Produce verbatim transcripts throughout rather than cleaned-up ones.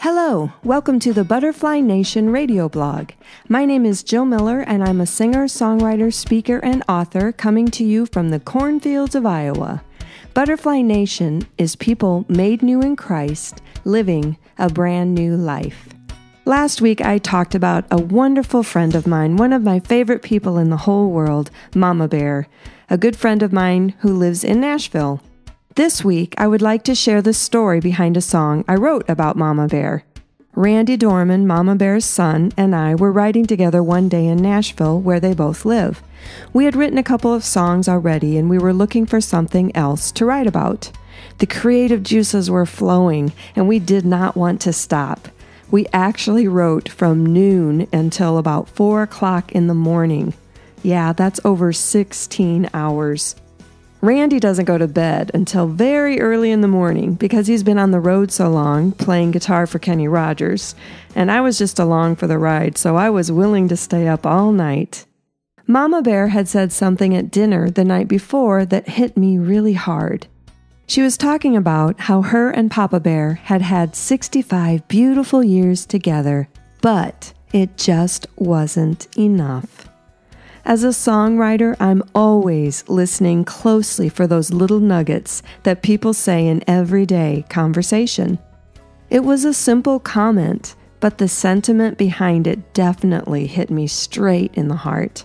Hello, welcome to the Butterfly Nation radio blog. My name is Jill Miller, and I'm a singer, songwriter, speaker, and author coming to you from the cornfields of Iowa. Butterfly Nation is people made new in Christ, living a brand new life. Last week, I talked about a wonderful friend of mine, one of my favorite people in the whole world, Mama Bear, a good friend of mine who lives in Nashville. This week, I would like to share the story behind a song I wrote about Mama Bear. Randy Dorman, Mama Bear's son, and I were riding together one day in Nashville, where they both live. We had written a couple of songs already, and we were looking for something else to write about. The creative juices were flowing, and we did not want to stop. We actually wrote from noon until about four o'clock in the morning. Yeah, that's over sixteen hours. Randy doesn't go to bed until very early in the morning because he's been on the road so long playing guitar for Kenny Rogers, and I was just along for the ride, so I was willing to stay up all night. Mama Bear had said something at dinner the night before that hit me really hard. She was talking about how her and Papa Bear had had sixty-five beautiful years together, but it just wasn't enough. As a songwriter, I'm always listening closely for those little nuggets that people say in everyday conversation. It was a simple comment, but the sentiment behind it definitely hit me straight in the heart.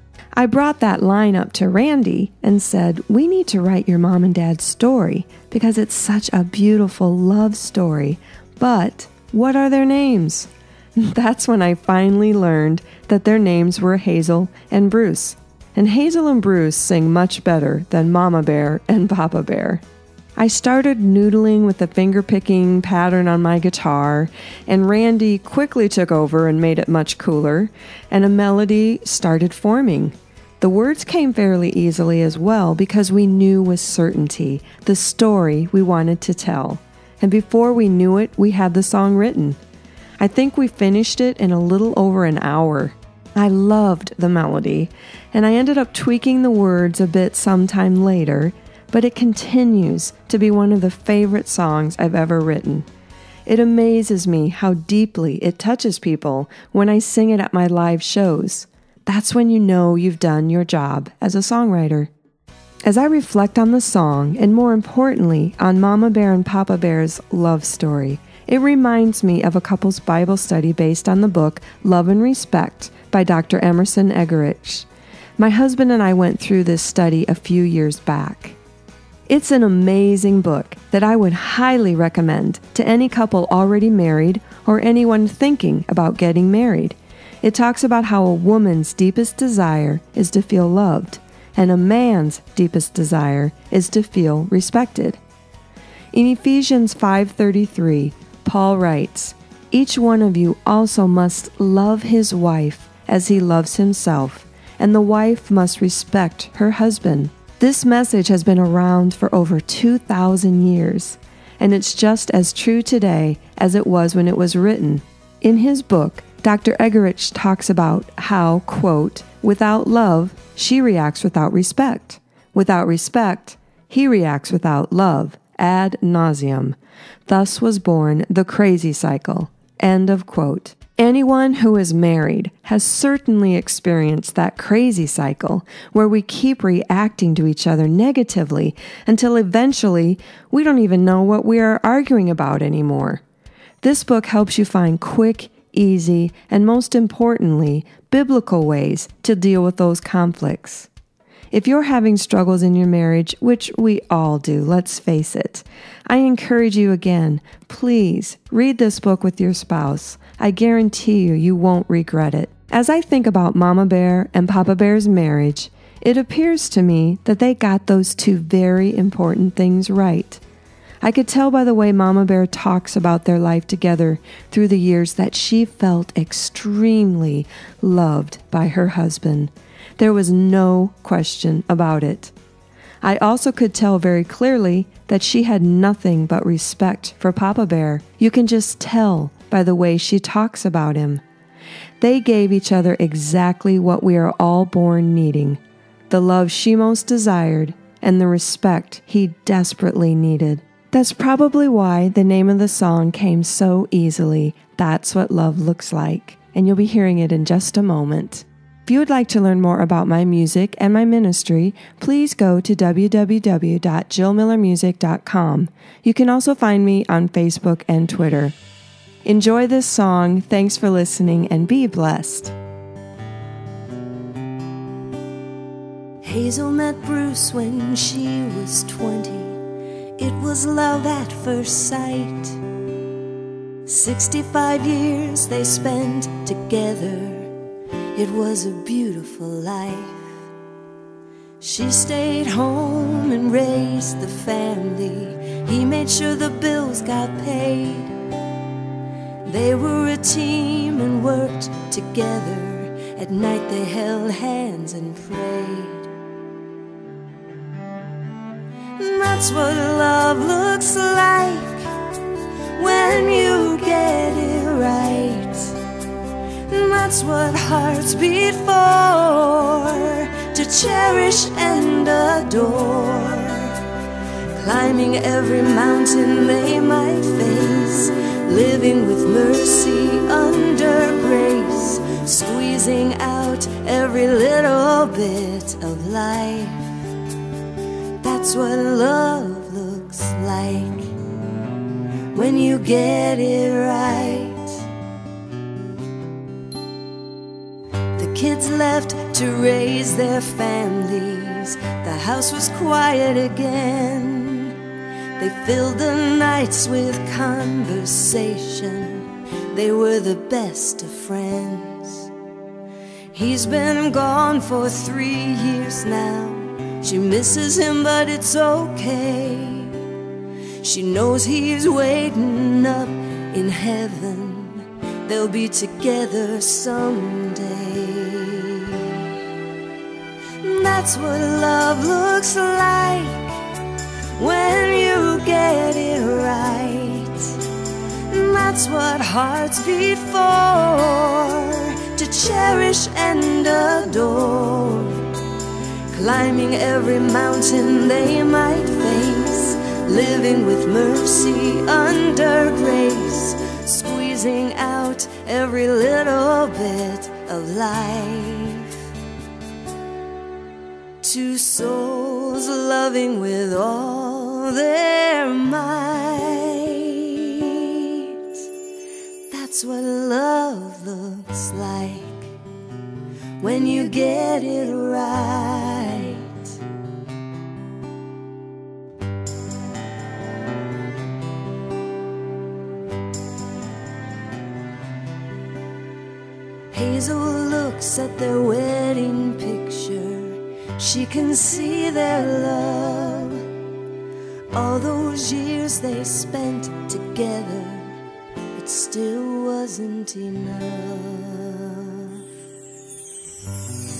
I brought that line up to Randy and said, "We need to write your mom and dad's story because it's such a beautiful love story, but what are their names?" That's when I finally learned that their names were Hazel and Bruce. And Hazel and Bruce sing much better than Mama Bear and Papa Bear. I started noodling with the finger-picking pattern on my guitar, and Randy quickly took over and made it much cooler, and a melody started forming. The words came fairly easily as well because we knew with certainty the story we wanted to tell. And before we knew it, we had the song written. I think we finished it in a little over an hour. I loved the melody, and I ended up tweaking the words a bit sometime later, but it continues to be one of the favorite songs I've ever written. It amazes me how deeply it touches people when I sing it at my live shows. That's when you know you've done your job as a songwriter. As I reflect on the song, and more importantly, on Mama Bear and Papa Bear's love story, it reminds me of a couple's Bible study based on the book Love and Respect by Doctor Emerson Eggerichs. My husband and I went through this study a few years back. It's an amazing book that I would highly recommend to any couple already married or anyone thinking about getting married. It talks about how a woman's deepest desire is to feel loved, and a man's deepest desire is to feel respected. In Ephesians five thirty-three, Paul writes, "Each one of you also must love his wife as he loves himself, and the wife must respect her husband." This message has been around for over two thousand years, and it's just as true today as it was when it was written. In his book, Doctor Eggerichs talks about how, quote, "Without love, she reacts without respect. Without respect, he reacts without love, ad nauseum. Thus was born the crazy cycle." End of quote. Anyone who is married has certainly experienced that crazy cycle where we keep reacting to each other negatively until eventually we don't even know what we are arguing about anymore. This book helps you find quick, easy, and most importantly, biblical ways to deal with those conflicts. If you're having struggles in your marriage, which we all do, let's face it, I encourage you again, please read this book with your spouse. I guarantee you, you won't regret it. As I think about Mama Bear and Papa Bear's marriage, it appears to me that they got those two very important things right. I could tell by the way Mama Bear talks about their life together through the years that she felt extremely loved by her husband. There was no question about it. I also could tell very clearly that she had nothing but respect for Papa Bear. You can just tell by the way she talks about him. They gave each other exactly what we are all born needing, the love she most desired and the respect he desperately needed. That's probably why the name of the song came so easily. That's What Love Looks Like. And you'll be hearing it in just a moment. If you would like to learn more about my music and my ministry, please go to w w w dot jill miller music dot com. You can also find me on Facebook and Twitter. Enjoy this song. Thanks for listening and be blessed. Hazel met Bruce when she was twenty. It was love at first sight. Sixty-five years they spent together. It was a beautiful life. She stayed home and raised the family. He made sure the bills got paid. They were a team and worked together. At night they held hands and prayed. That's what love looks like when you get it right. That's what hearts beat for, to cherish and adore. Climbing every mountain they might face, living with mercy under grace, squeezing out every little bit of life. That's what love looks like when you get it right. The kids left to raise their families. The house was quiet again. They filled the nights with conversation. They were the best of friends. He's been gone for three years now. She misses him, but it's okay. She knows he's waiting up in heaven. They'll be together someday. That's what love looks like when you get it right. That's what hearts beat for, to cherish and adore. Climbing every mountain they might face, living with mercy under grace, squeezing out every little bit of life. Two souls loving with all their might. That's what love looks like when you get it right. Hazel looks at their wedding picture. She can see their love. All those years they spent together, it still wasn't enough.